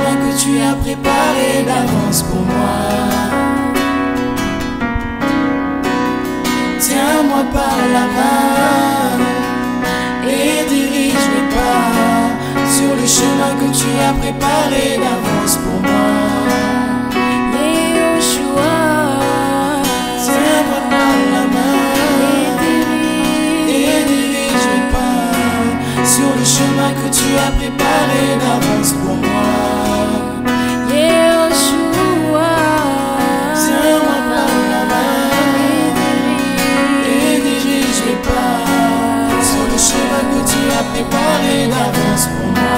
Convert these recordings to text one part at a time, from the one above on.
chemin que tu as préparé d'avance pour moi. Tiens-moi par la main et dirige mes pas sur le chemin que tu as préparé d'avance pour moi. Yehoshua, tiens-moi par la main et dirige mes pas sur le chemin que tu as préparé d'avance pour moi. Yehoshua, tiens-moi par la main et dirige mes pas sur le chemin que tu as préparé d'avance pour moi.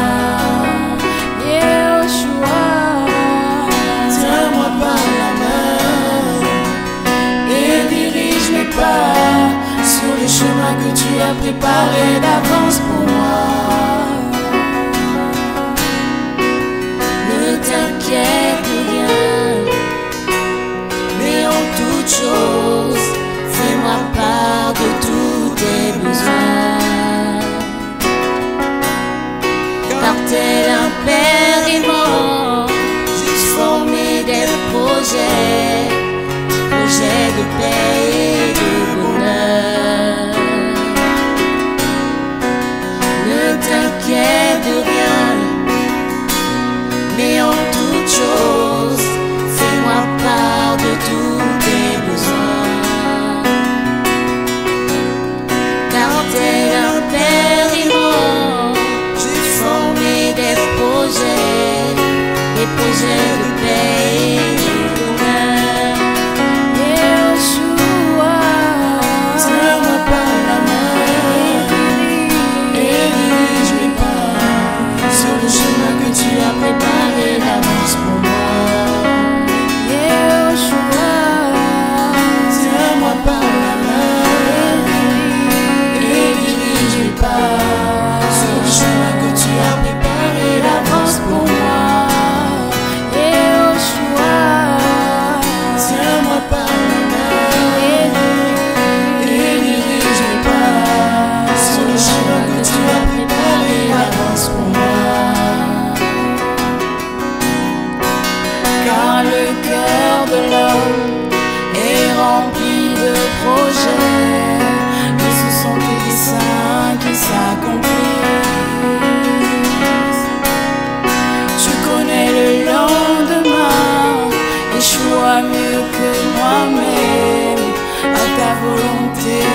Yehoshua, tiens-moi par la main et dirige mes pas sur le chemin que tu as préparé d'avance pour moi. ne t'inquiète de rien, mais en toute chose, fais-moi part de tous tes besoins. Car tel un père aimant, j'ai formé des projets de paix et de bonheur. Ne t'inquiète de rien, mais en toute chose, fais-moi part de tous tes besoins. Car tel un père aimant, j'ai formé des projets de paix et de bonheur. Yehoshua, tiens-moi par la main et dirige mes pas sur le chemin que tu as préparé d'avance pour moi. Yehoshua, Tiens-moi par la main et dirige mes pas sur le chemin que tu as préparé d'avance pour moi. Yehoshua, Tiens-moi par la main et dirige mes pas sur le chemin que tu as préparé d'avance pour moi. car le cœur de l'homme est rempli de projets, mais ce sont tes desseins qui s'accomplissent. Tu connais le lendemain, et je vois mieux que moi-même à ta volonté.